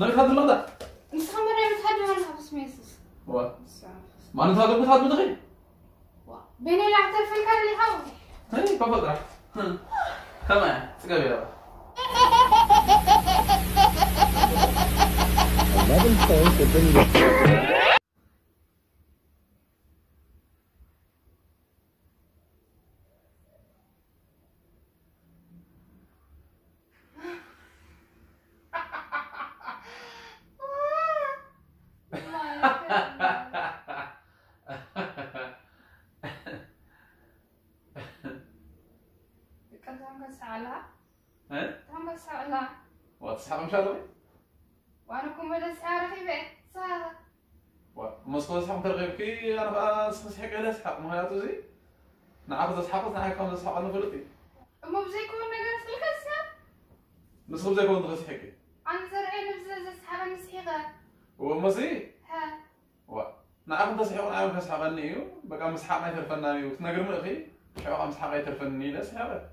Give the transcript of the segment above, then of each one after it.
نبي هذا المقطع مستخدم مرة متهدم أنا خبص ميسس هو ما أنت هذا بتهدم دقيق بيني لا أعترف الكار اللي حاول هاي بفضل كمان تقبل يا Another phone to bring the وتصحى مش هذا وأنا كم بدأ سعر في بيت سعر ومسكو تصحى ترغب كي أنا بقى أسحق على أسحق ما هي تزي نعرف أسحق نحكي كم أسحق أنا فلتي أما بزي كون نجار في القصة نسخب زي كون تغسي حكي أنا زرعين بزاز أسحق نسحقة ومسي ها نعرف أنت سحق ونعرف أسحق أنيو بقى مسحق ما يترفنني وتنقر من أخي شو مسحق ما يترفنني لا سحقة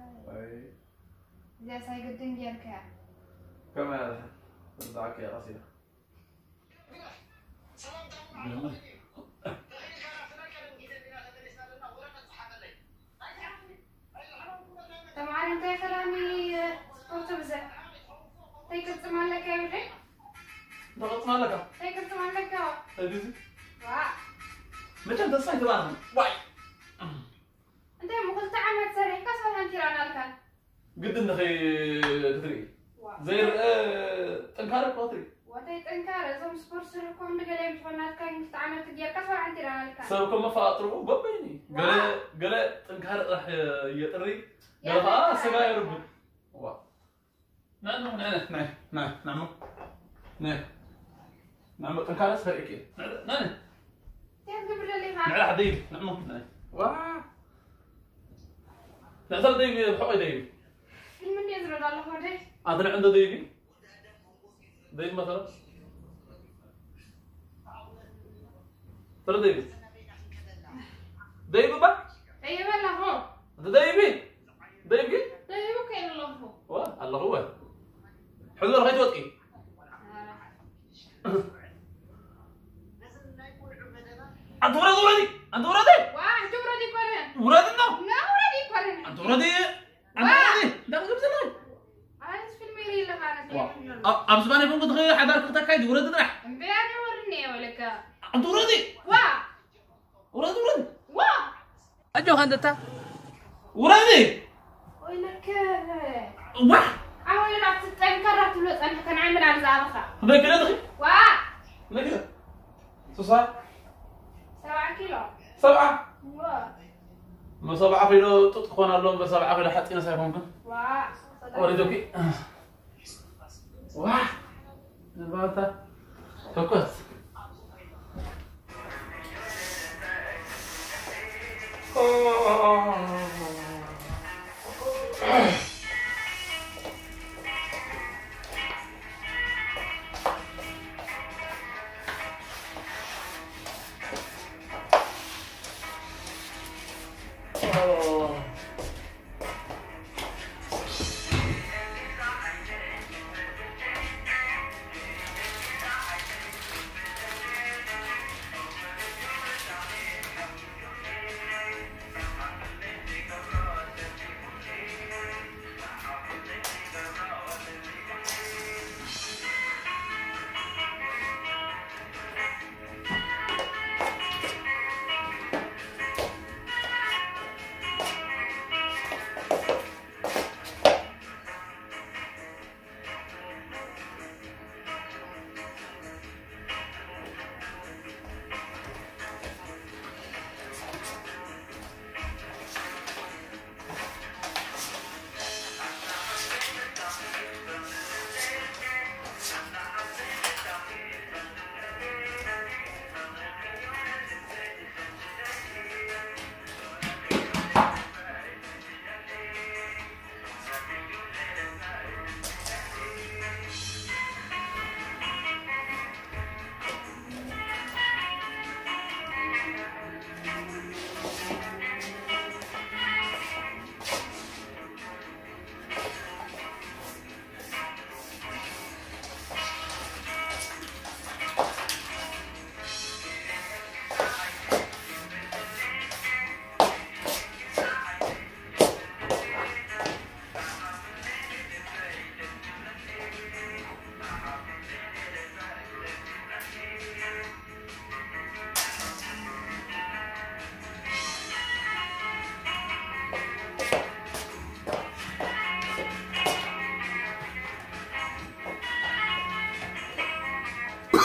زي سايقدين جيركا كم هذا دعك يا راسي طبعا انت كلامي سبورت بزاف تيكت مالك يا ولد ضغط مالك تيكت مالك هذي واه متى انت صايت بانهم واي انت مو قلت عمل تسرح كسر انت رانا لك قد اخي تدري زي تنكارك قطري وتي تنكار زوم سبورت سركم نقلي متفنات كان تعمل تدير كسر انت رانا لك سوكم ما فاطروا ببيني قال تنكار راح يطري قال سبا يربط وا نعم نعم تنكار سريكي نعم تقبل اللي ها نعم حديد نعم وا نعم ديبي حقي ديبي من يزرد الله ودي أدري عنده ديبي ديبي مثلا ترى ديبي ديبي بقى ايوه لا هو أنت ديبي ديبي ايوه كاين الله هو واه الله هو حلو رغيت وطئي أنت ورادي واه انت ورادي كورن ورادي النوم لا ورادي كورن أنت ورادي ده غير زمان عايز فيلم يري لك انا أبز باني فوق تغير حدار كنت كايد ورادي راح بيعني ورني ولك أنت ورادي واه ورادي واه أجو هندتا ورادي ولك واه عاوي راح تتنكر تلوث انا كان عامل على زعبخه ده كده دغي واه لا كده صح 7 كيلو 7 واه ما 7 كيلو تدخون اللون ب 7 كيلو حتى نسيبهم واه أريدك واه نبغى فكوت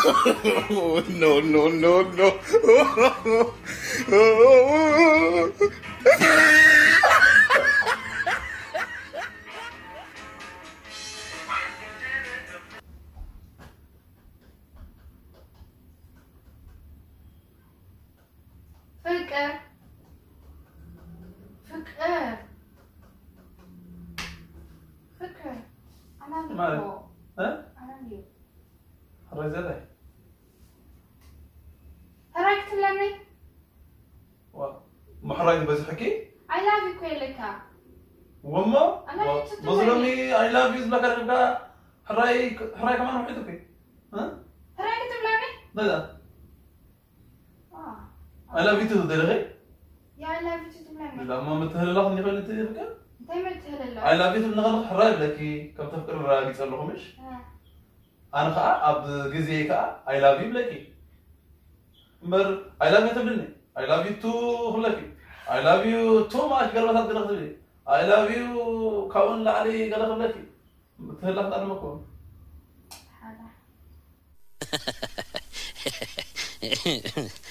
Oh, no, no, no, no. فكر أنا مالك؟ بيو ها؟ أنا بيو حراي زي هراك تلمي محراي بس حكي I love you كويلكا وما أنا جيت تقولي. بظلمي I love you زبلك رجع حراي كمان وحيدك ها هراك تلمي لا I love you تدري يا I love you تلمي لا ما متهل الله إني قلت لك دايما تهلل I love you تبنغلق حراي بلكي كم تفكر الراجل صار له خمش أنا خا أب جزء كا I love you بلكي مر I love you تبني I love you too بلكي I love you too much قال مثلا قلت لي I love you كون لعلي قال بلكي متهل الله أنا ما كون هذا